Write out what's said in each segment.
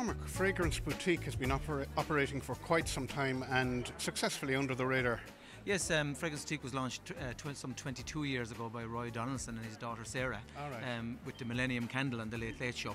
Cormac Fragrance Boutique has been operating for quite some time and successfully under the radar. Yes, Fragrance Boutique was launched some 22 years ago by Roy Donaldson and his daughter Sarah, with the Millennium Candle on the Late Late Show.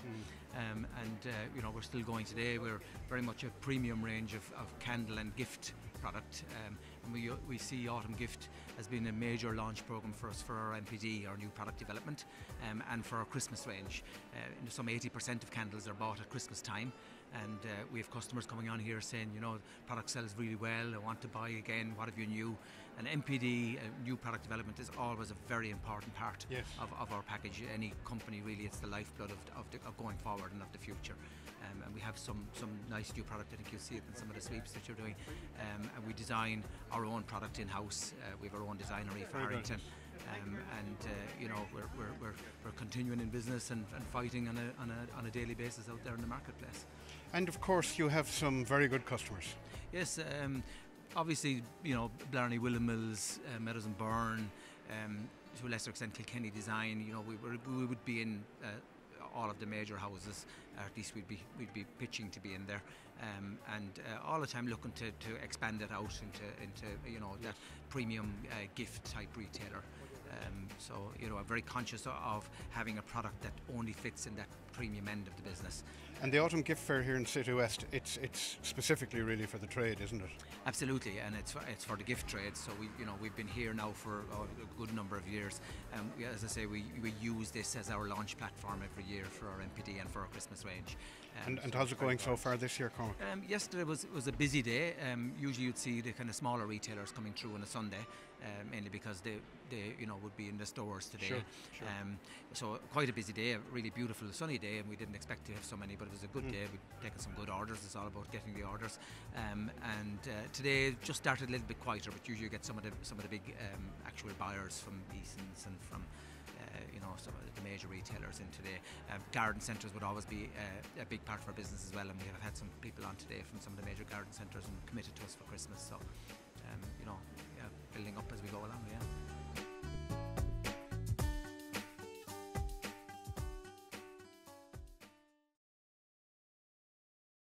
You know, we're still going today. We're very much a premium range of candle and gift product, and we see Autumn Gift as being a major launch program for us for our NPD, our new product development, and for our Christmas range. Some 80% of candles are bought at Christmas time, and we have customers coming on here saying, you know, product sells really well, I want to buy again, what have you new? And NPD, new product development, is always a very important part of our package. Any company really, it's the lifeblood of going forward and of the future. And we have some nice new product. I think you'll see it in some of the sweeps that you're doing. And we design our own product in-house. We have our own designery for Harrington. You know, we're continuing in business and fighting on a daily basis out there in the marketplace. And of course you have some very good customers. Yes, obviously, you know, Blarney Willamills, Meadows and Byrne, to a lesser extent Kilkenny Design. You know, we would be in all of the major houses, or at least we'd be pitching to be in there, and all the time looking to expand it out into you know, that premium gift type retailer. So, you know, I'm very conscious of having a product that only fits in that premium end of the business. And the Autumn Gift Fair here in Citywest, it's specifically really for the trade, isn't it? Absolutely, and it's for the gift trade. So we've been here now for a good number of years. As I say, we use this as our launch platform every year for our NPD and for our Christmas range. And how's it going so far this year, Cormac? Yesterday was a busy day. Usually you'd see the kind of smaller retailers coming through on a Sunday, mainly because they you know, would be in the stores today. Sure. So quite a busy day, a really beautiful sunny day, and we didn't expect to have so many, but it was a good day. We've taken some good orders. It's all about getting the orders. Today just started a little bit quieter, but usually you get some of the big actual buyers from Eason's and from you know, some of the major retailers in today. Garden centres would always be a big part of our business as well, and we have had some people on today from some of the major garden centres and committed to us for Christmas. So you know,